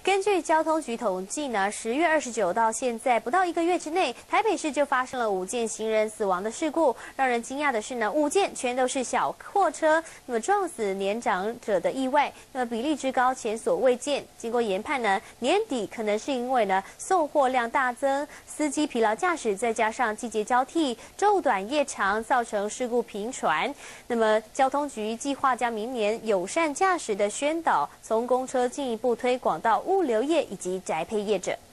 根据交通局统计呢，10月29到现在不到1个月之内，台北市就发生了5件行人死亡的事故。让人惊讶的是呢，5件全都是小货车那么撞死年长者的意外，那么比例之高前所未见。经过研判呢，年底可能是因为呢送货量大增、司机疲劳驾驶，再加上季节交替、昼短夜长，造成事故频传。那么交通局计划将明年友善驾驶的宣导，从公车进一步推广到物流业以及宅配业者。